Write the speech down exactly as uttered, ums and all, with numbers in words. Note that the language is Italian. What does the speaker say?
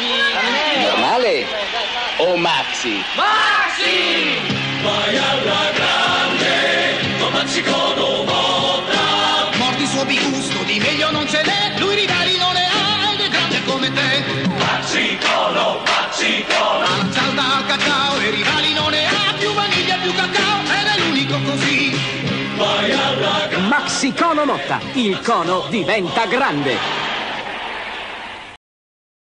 Normale o Maxi? Maxi! Vai alla grande, con Maxi Cono Motta. Morti suo bigusto, di meglio non ce n'è, lui rivali non ne ha, ed è grande come te. Maxi Cono, Maxi Cono. Salta al cacao e rivali non ne ha, più vaniglia, più cacao, ed è l'unico così. Vai alla grande. Maxi Cono Motta, il cono diventa grande.